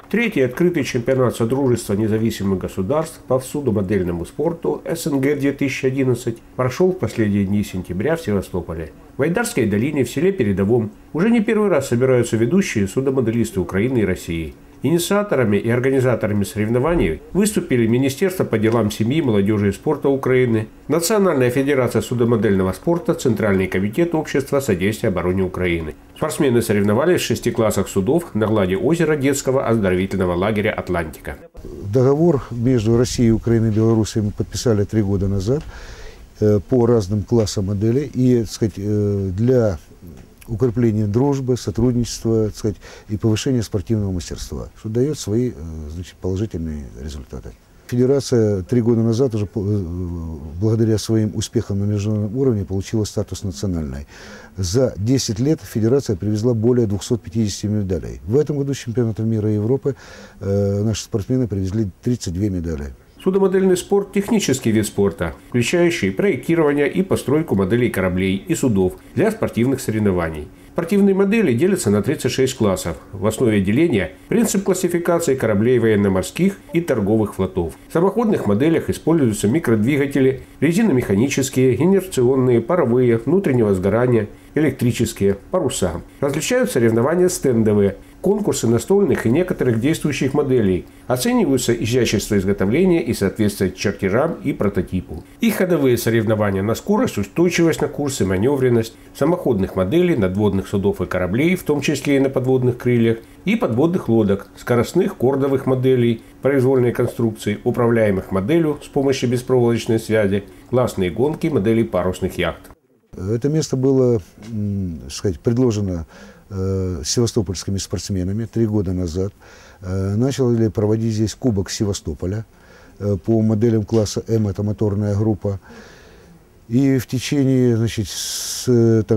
Третий открытый чемпионат Содружества независимых государств по судомодельному спорту СНГ-2011 прошел в последние дни сентября в Севастополе. В Айдарской долине в селе Передовом уже не первый раз собираются ведущие судомоделисты Украины и России. Инициаторами и организаторами соревнований выступили Министерство по делам семьи, молодежи и спорта Украины, Национальная федерация судомодельного спорта, Центральный комитет общества содействия обороне Украины. Спортсмены соревновались в 6 классах судов на глади озера детского оздоровительного лагеря «Атлантика». Договор между Россией, Украиной и Беларусью мы подписали 3 года назад по разным классам моделей. И, так сказать, для укрепления дружбы, сотрудничества, так сказать, и повышения спортивного мастерства, что дает свои, значит, положительные результаты. Федерация 3 года назад уже благодаря своим успехам на международном уровне получила статус национальной. За 10 лет федерация привезла более 250 медалей. В этом году с чемпионата мира и Европы наши спортсмены привезли 32 медали. Судомодельный спорт – технический вид спорта, включающий проектирование и постройку моделей кораблей и судов для спортивных соревнований. Спортивные модели делятся на 36 классов. В основе деления – принцип классификации кораблей военно-морских и торговых флотов. В самоходных моделях используются микродвигатели, резиномеханические, инерционные, паровые, внутреннего сгорания, электрические, паруса. Различают соревнования стендовые, конкурсы настольных и некоторых действующих моделей. Оцениваются изящество изготовления и соответствие чертежам и прототипу. И ходовые соревнования на скорость, устойчивость на курсы, маневренность, самоходных моделей, надводных судов и кораблей, в том числе и на подводных крыльях, и подводных лодок, скоростных кордовых моделей, произвольной конструкции, управляемых моделью с помощью беспроволочной связи, классные гонки моделей парусных яхт. Это место было, так сказать, предложено севастопольскими спортсменами 3 года назад. Начали проводить здесь Кубок Севастополя по моделям класса М, это моторная группа. И в течение, значит, с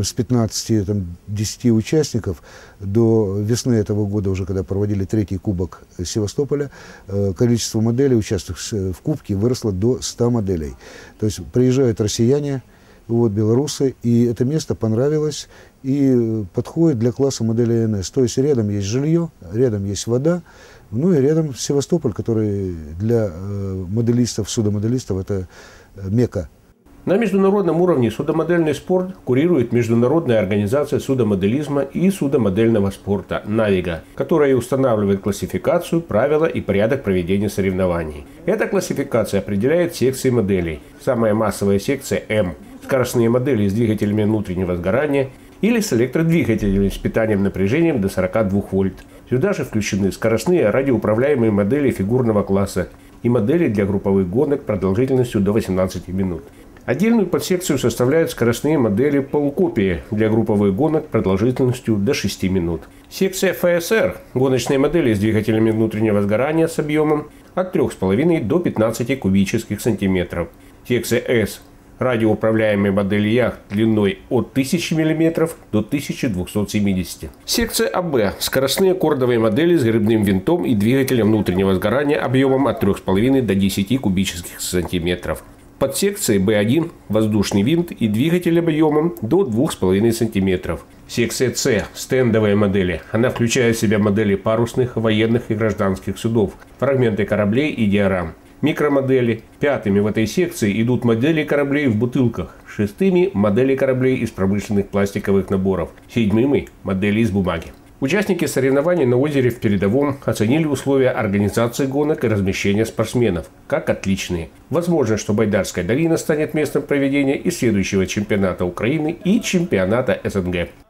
15-10 участников до весны этого года, уже когда проводили 3-й Кубок Севастополя, количество моделей, участвующих в Кубке, выросло до 100 моделей. То есть приезжают россияне, вот, белорусы, и это место понравилось и подходит для класса модели НС. То есть рядом есть жилье, рядом есть вода, ну и рядом Севастополь, который для моделистов, судомоделистов это мекка. На международном уровне судомодельный спорт курирует Международная организация судомоделизма и судомодельного спорта «Навига», которая устанавливает классификацию, правила и порядок проведения соревнований. Эта классификация определяет секции моделей. Самая массовая секция М – скоростные модели с двигателями внутреннего сгорания или с электродвигателями с питанием напряжением до 42 вольт. Сюда же включены скоростные радиоуправляемые модели фигурного класса и модели для групповых гонок продолжительностью до 18 минут. Отдельную подсекцию составляют скоростные модели полукопии для групповых гонок продолжительностью до 6 минут. Секция ФСР – гоночные модели с двигателями внутреннего сгорания с объемом от 3,5 до 15 кубических сантиметров. Секция С – радиоуправляемые модели яхт длиной от 1000 мм до 1270. Секция АБ – скоростные кордовые модели с гребным винтом и двигателем внутреннего сгорания объемом от 3,5 до 10 кубических сантиметров. Подсекции Б1 – воздушный винт и двигатель объемом до 2,5 см. Секция С – стендовые модели. Она включает в себя модели парусных, военных и гражданских судов, фрагменты кораблей и диорам. Микромодели. 5-ми в этой секции идут модели кораблей в бутылках. 6-ми – модели кораблей из промышленных пластиковых наборов. 7-ми – модели из бумаги. Участники соревнований на озере в Передовом оценили условия организации гонок и размещения спортсменов как отличные. Возможно, что Айдарская долина станет местом проведения и следующего чемпионата Украины и чемпионата СНГ.